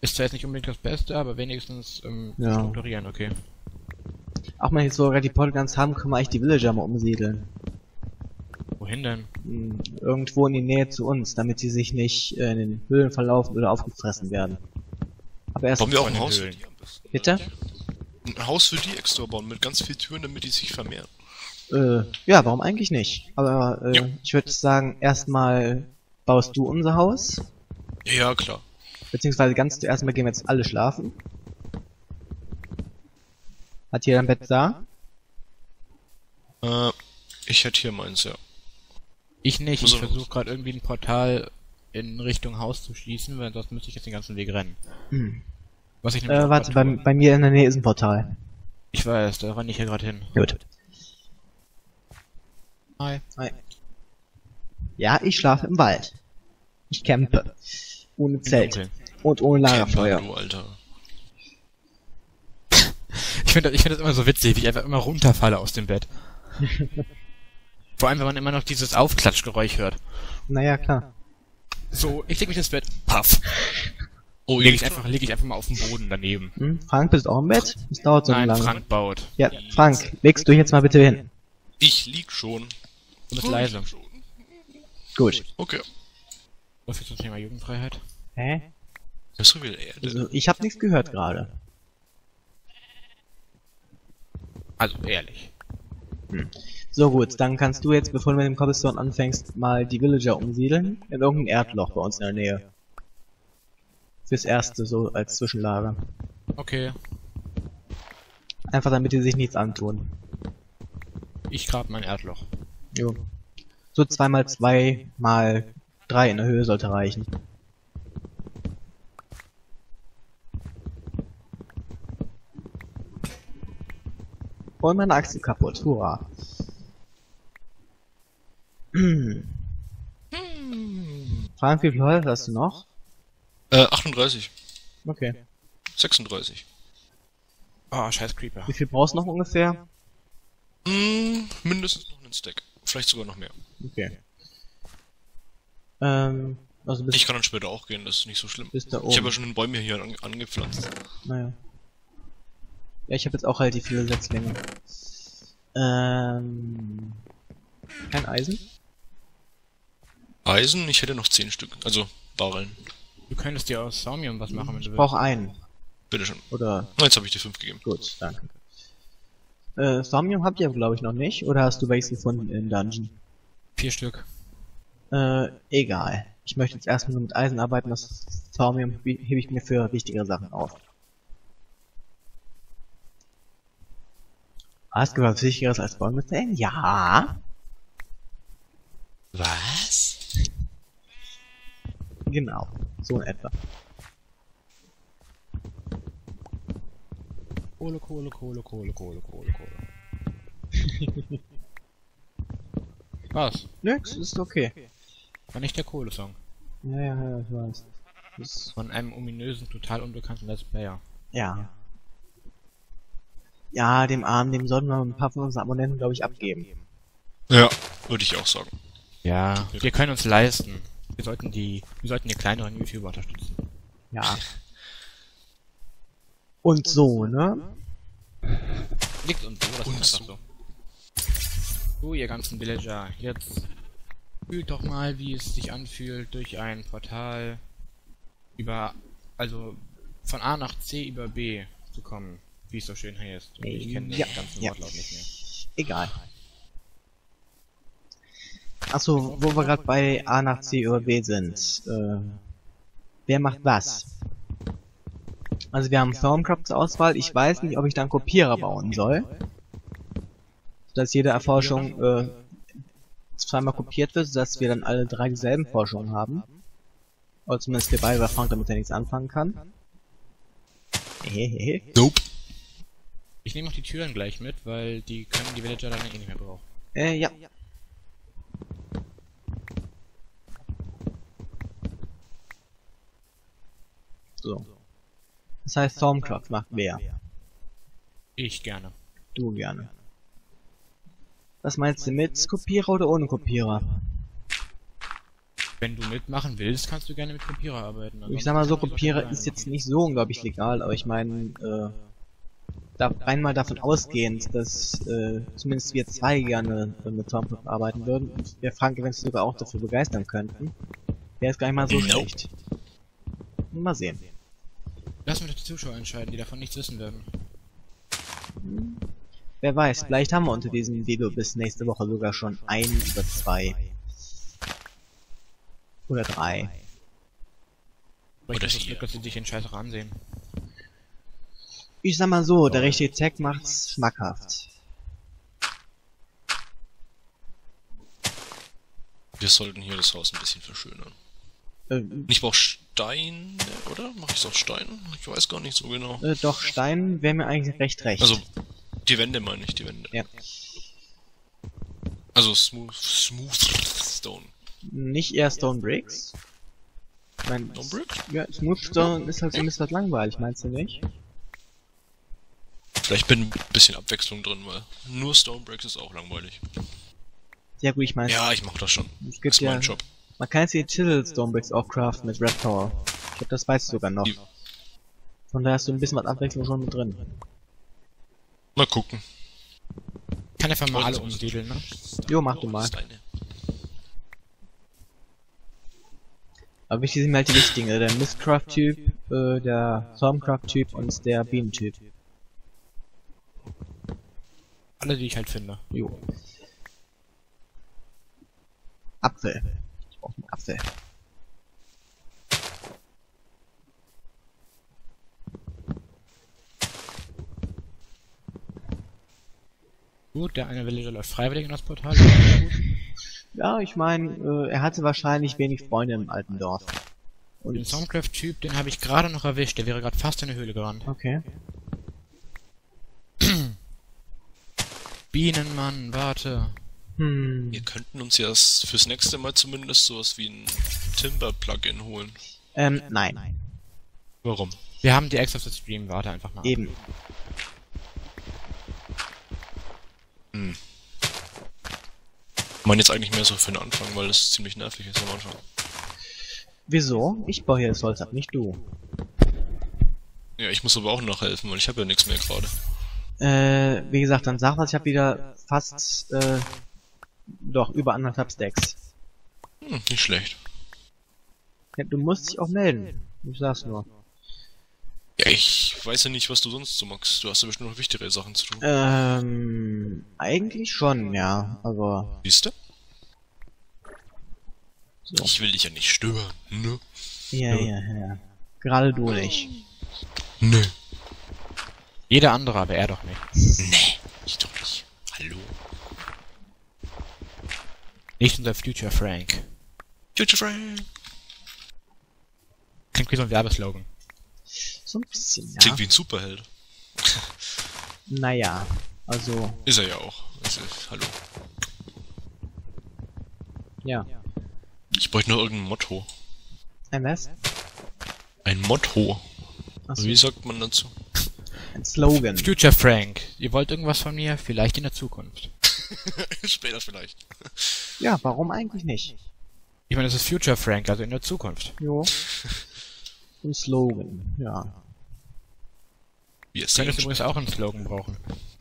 Ist zwar jetzt nicht unbedingt das Beste, aber wenigstens Ja. strukturieren, okay. Auch wenn wir jetzt sogar die Polygons haben, können wir eigentlich die Villager mal umsiedeln. Wohin denn? Irgendwo in die Nähe zu uns, damit sie sich nicht in den Höhlen verlaufen oder aufgefressen werden. Aber erst Bauen wir auch von ein den Haus für Höhlen. die am besten. bitte? Ein Haus für die extra bauen, mit ganz vielen Türen, damit die sich vermehren. Ja, warum eigentlich nicht? Aber Ja. ich würde sagen, erstmal baust du unser Haus, Ja, klar. beziehungsweise ganz zuerst mal gehen wir jetzt alle schlafen. Hat jeder ein Bett da? Ich hätte hier meins, ja. Ich nicht, Muss ich er versuche gerade irgendwie ein Portal in Richtung Haus zu schließen, weil sonst müsste ich jetzt den ganzen Weg rennen. Was ich nämlich auch Warte, grad tue. bei mir in der Nähe ist ein Portal. Ich weiß, da renne ich hier gerade hin. Gut. Hi. Ja, ich schlafe im Wald. Ich campe. Ohne Zelt. Dunkeln. Und ohne Lagerfeuer. Du, Alter. Ich finde das immer so witzig, wie ich einfach immer runterfalle aus dem Bett. Vor allem, wenn man immer noch dieses Aufklatschgeräusch hört. Naja, klar. So, ich leg mich ins Bett. Paff. Oh, Leg ich einfach mal auf den Boden daneben. Frank, bist du auch im Bett? Es dauert so Nein, lange. Frank baut. Ja, Frank, legst du dich jetzt mal bitte hin. Ich lieg schon. Du bist leise. Ich lieg schon. Gut. Okay. Was ist das Thema Jugendfreiheit? Hä? Das ist so viel Erde. Also, ich habe nichts gehört gerade. Also, ehrlich. So gut, dann kannst du jetzt, bevor du mit dem Cobblestone anfängst, mal die Villager umsiedeln in irgendein Erdloch bei uns in der Nähe. Fürs Erste, so als Zwischenlager. Okay. Einfach damit die sich nichts antun. Ich grab mein Erdloch. Jo. So 2x2 mal 3 in der Höhe sollte reichen. Und meine Axt ist kaputt. Hurra. Frank, wie viel Holz hast du noch? 38. Okay. 36. Oh, scheiß Creeper. Wie viel brauchst du noch ungefähr? Mindestens noch einen Stack. Vielleicht sogar noch mehr. Okay. Also bis, Ich kann dann später auch gehen, das ist nicht so schlimm. bis da Ich habe oben. ja schon den Bäume hier angepflanzt. Naja. Ja, ich habe jetzt auch relativ viele Setzlinge. Kein Eisen? Eisen, ich hätte noch 10 Stück. Also, Barreln. Du könntest dir aus Saumium was machen, wenn du Ich willst. brauche einen. Bitteschön. Oder, Na, jetzt habe ich dir 5 gegeben. gut, danke. Somnium habt ihr glaube ich noch nicht, oder hast du welches gefunden im Dungeon? 4 Stück. Egal. Ich möchte jetzt erstmal nur mit Eisen arbeiten, das Somnium hebe ich mir für wichtigere Sachen auf. Hast du was Wichtigeres als Bäume zählen? Ja. Was? Genau. So in etwa. Kohle, Kohle, Kohle, Kohle, Kohle, Kohle, Kohle. Was? Nix, ist okay. War nicht der Kohle-Song. Ja, ich weiß. Das, Von einem ominösen, total unbekannten Let's Player. ja. Ja, dem Armen, dem sollten wir ein paar von unseren Abonnenten, glaube ich, abgeben. Ja, würde ich auch sagen. Ja, wir können uns leisten. Wir sollten die kleineren YouTuber unterstützen. Ja. Und so, ne? Liegt uns so, das Und ist einfach so. So, ihr ganzen Villager, jetzt fühlt doch mal, wie es sich anfühlt, durch ein Portal also von A nach C über B zu kommen, wie es so schön heißt. Und ich kenne den ganzen Wortlaut nicht mehr. Egal. Achso, wo wir gerade bei A nach C über B sind. Wer macht was? Also wir haben Thermcraft zur Auswahl. Ich weiß nicht, ob ich da einen Kopierer bauen soll. Dass jede Erforschung zweimal kopiert wird, sodass wir dann alle 3 dieselben Forschungen haben. Oder zumindest wir beide, weil Frank damit ja nichts anfangen kann. Hehehe. Nope. Ich nehme auch die Türen gleich mit, weil die können die Villager dann eh nicht mehr brauchen. Ja. So. Das heißt, Stormcraft macht wer? Ich gerne. Du gerne. Was meinst du mit Kopierer oder ohne Kopierer? Wenn du mitmachen willst, kannst du gerne mit Kopierer arbeiten. Ich sag mal so, Ansonsten Kopierer kannst du ist jetzt nicht so unglaublich legal, aber ich meine, rein mal davon ausgehend, dass zumindest wir zwei gerne mit Stormcraft arbeiten würden und wir Frank eventuell sogar auch dafür begeistern könnten, wäre es gar nicht mal so schlecht. Mal sehen. Lass mich die Zuschauer entscheiden, die davon nichts wissen werden. Wer weiß, vielleicht haben wir unter diesem Video bis nächste Woche sogar schon 1 oder 2. Oder 3. Aber ich Oder hab das 4. Glück, dass sie sich den Scheiß auch ansehen. Ich sag mal so, der richtige Tag macht's schmackhaft. Wir sollten hier das Haus ein bisschen verschönern. Ich brauche Stein, oder? Mache ich aus Stein? Ich weiß gar nicht so genau. Doch, Stein wäre mir eigentlich recht recht. Also, die Wände meine ich, die Wände. Ja. Also Smooth Stone. Nicht eher Stone Bricks? Stone Bricks? Ja, Smooth Stone ist halt so ein bisschen langweilig, meinst du nicht? Vielleicht bin ein bisschen Abwechslung drin, weil nur Stone Bricks ist auch langweilig. Ja gut, ich meine... Ja, ich mach das schon. Es gibt ist ja... mein Job. Man kann jetzt die Chisel Stone Bricks auch craften mit Red Power. Ich glaube, das weißt du sogar noch. Von daher hast du ein bisschen was Abwechslung schon mit drin. Mal gucken. Kann einfach mal alle umsiedeln, ne? Jo, mach du mal. Steine. Aber wichtig sind mir halt die wichtigen, der Mistcraft-Typ, der Stormcraft-Typ und der Bienen-Typ. Alle, die ich halt finde. Jo. Apfel. Ich brauch einen Apfel. Gut, der eine Villager läuft freiwillig in das Portal. Das ist gut. Ja, ich meine, er hatte wahrscheinlich wenig Freunde im alten Dorf. Und Den Stormcraft-Typ, den habe ich gerade noch erwischt. Der wäre gerade fast in eine Höhle gerannt. okay. Bienenmann, warte. Wir könnten uns ja fürs nächste Mal zumindest sowas wie ein Timber-Plugin holen. Nein. Warum? Wir haben die extra für Stream, warte einfach mal ab. Eben. Ich meine jetzt eigentlich mehr so für den Anfang, weil das ziemlich nervig ist am Anfang. Wieso? Ich baue hier das Holz ab, nicht du. Ja, ich muss aber auch nachhelfen, weil ich habe ja nichts mehr gerade. Wie gesagt, dann sag was, ich habe wieder fast, doch, über 1,5 Stacks. Nicht schlecht. Ja, du musst dich auch melden. Ich sag's nur. Ja, ich weiß ja nicht, was du sonst so magst. Du hast ja bestimmt noch wichtigere Sachen zu tun. Eigentlich schon, ja, aber... Siehst du? So. Ich will dich ja nicht stören, ne? Ja. Gerade du nicht. Nö. Jeder andere, aber er doch nicht. Nee, ich doch nicht. Hallo. Nicht unser Future Frank. Future Frank. Klingt wie so ein Werbeslogan. So ein bisschen, ja. Klingt wie ein Superheld. Naja, also, Ist er ja auch. Hallo. ja. Ich bräuchte noch irgendein Motto. MS? Ein Motto. Achso, Wie sagt man dazu? ein Slogan. Future Frank, ihr wollt irgendwas von mir? Vielleicht in der Zukunft. Später vielleicht. Ja, warum eigentlich nicht? Ich meine, das ist Future Frank, also in der Zukunft. Jo. Ein Slogan, ja. Wie es Du könntest denn? übrigens auch einen Slogan brauchen.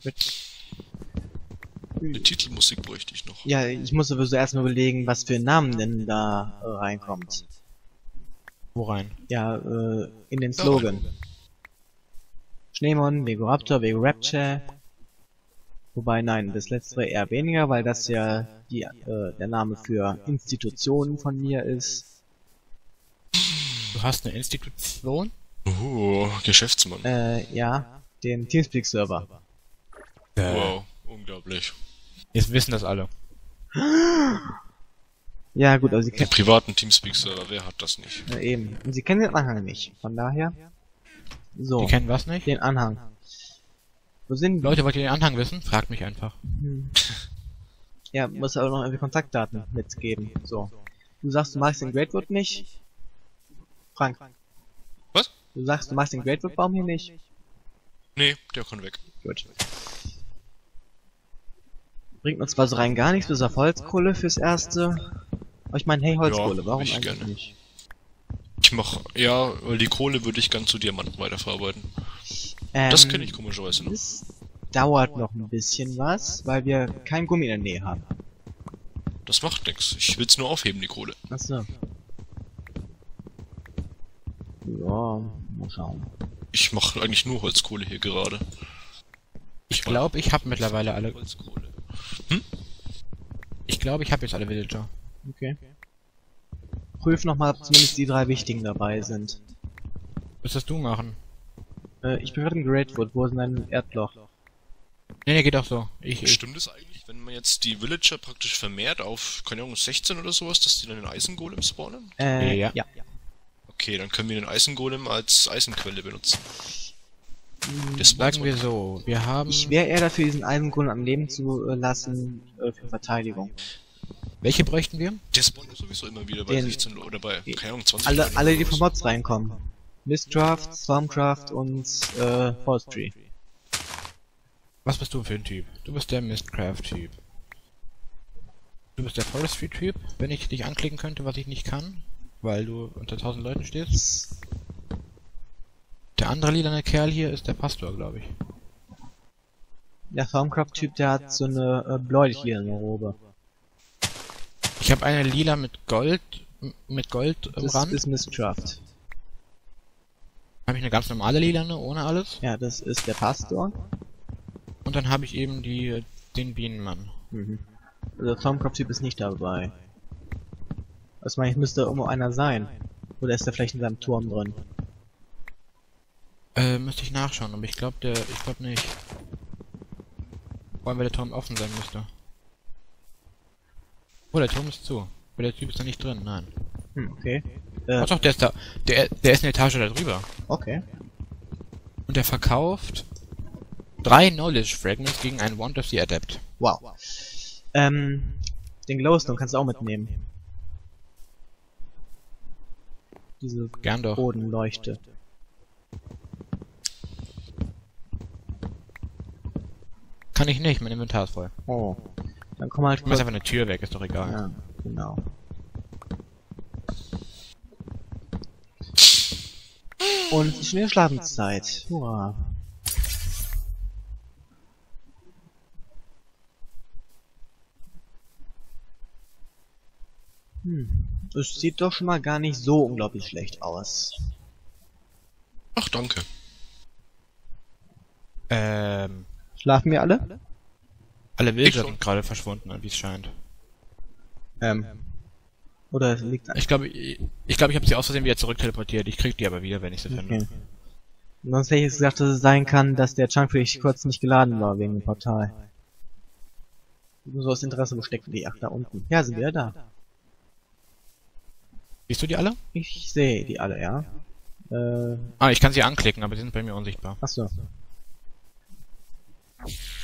Eine Titelmusik bräuchte ich noch. Ja, ich muss sowieso erstmal überlegen, was für ein Namen denn da reinkommt. Wo rein? Ja, in den Slogan. Schneemon, Vegoraptor, Vegorapture. Wobei, nein, das letztere eher weniger, weil das ja der Name für Institutionen von mir ist. Du hast eine Institution? Geschäftsmann. Ja, den Teamspeak-Server. Wow, unglaublich. Jetzt wissen das alle. Ja, gut, also Sie Den kennen... privaten Teamspeak-Server, wer hat das nicht? eben. Und Sie kennen den Anhang nicht, von daher... So, Die kennen was nicht? den Anhang. Wo sind die? Leute, wollt ihr den Anhang wissen? Fragt mich einfach. Ja, muss aber noch irgendwie Kontaktdaten mitgeben. So. Du sagst, du magst den Greatwood nicht? Frank. Was? Du sagst, du magst den Greatwood-Baum hier nicht? Nee, der kann weg. Gut. Bringt uns zwar so rein gar nichts, bis auf Holzkohle fürs Erste. Aber ich meine, hey, Holzkohle, Ja, warum ich eigentlich gerne. nicht? Weil die Kohle würde ich gern zu Diamanten weiterverarbeiten. Das kenne ich komischerweise noch. Das dauert noch ein bisschen was, weil wir kein Gummi in der Nähe haben. Das macht nichts. Ich will's nur aufheben, die Kohle. Achso. Ja, mal schauen. Ich mache eigentlich nur Holzkohle hier gerade. Ich glaube, ich habe mittlerweile alle. Holzkohle. Ich glaube, ich habe jetzt alle Villager. Okay. Prüf nochmal, ob zumindest die 3 wichtigen dabei sind. Was wirst du machen? Ich bin gerade im Greatwood, wo ist ein Erdloch? Nee, geht auch so. Ich Stimmt es eigentlich, wenn man jetzt die Villager praktisch vermehrt auf, keine Ahnung, 16 oder sowas, dass die dann den Eisengolem spawnen? Ja. Okay, dann können wir den Eisengolem als Eisenquelle benutzen. Sagen wir so, wir haben... Ich wäre eher dafür, diesen Eisengolem am Leben zu lassen, für Verteidigung. Welche bräuchten wir? Der spawnt sowieso immer wieder bei 16 oder bei, keine Ahnung, 20 Alle, die von Mods reinkommen. Mistcraft, Stormcraft und Forestry. Was bist du für ein Typ? Du bist der Mistcraft-Typ. Du bist der Forestry-Typ, wenn ich dich anklicken könnte, was ich nicht kann, weil du unter 1000 Leuten stehst. Der andere lilane Kerl hier ist der Pastor, glaube ich. Der Stormcraft-Typ, der hat so eine bläulich hier in der Robe. Ich habe eine lila mit Gold im Das Rand. ist Mistcraft. Habe ich eine ganz normale lilane, ohne alles. Ja, das ist der Pastor. Und dann habe ich eben den Bienenmann. Mhm. Also der Stormcraft-Typ ist nicht dabei. Was meine ich, müsste irgendwo einer sein. Oder ist der vielleicht in seinem Turm drin? Müsste ich nachschauen, aber ich glaube nicht. Vor allem, weil der Turm offen sein müsste. Oh, der Turm ist zu. Aber der Typ ist da nicht drin, nein. Okay. Ach doch, der ist da. Der ist eine Etage da drüber. Okay. Und der verkauft 3 Knowledge Fragments gegen einen Want of the Adept. Wow. Den Glowstone kannst du auch mitnehmen. Diese Gern doch. Bodenleuchte. Kann ich nicht, mein Inventar ist voll. Oh. Dann komm halt Ich mach einfach eine Tür weg, ist doch egal. Ja, genau. Und es ist schon wieder Schlafenszeit. Hurra. Es sieht doch schon mal gar nicht so unglaublich schlecht aus. Ach, danke. Schlafen wir alle? Alle Villager sind gerade verschwunden, wie es scheint. Oder liegt Ich glaube, ich habe sie aus Versehen wieder zurück teleportiert. Ich krieg die aber wieder, wenn ich sie finde. Okay. Sonst hätte ich jetzt gesagt, dass es sein kann, dass der Chunk vielleicht kurz nicht geladen war wegen dem Portal. Nur so aus Interesse, wo stecken die? Ach, da unten. Ja, sind wieder da. Siehst du die alle? Ich sehe die alle, ja. Ich kann sie anklicken, aber sie sind bei mir unsichtbar. Achso.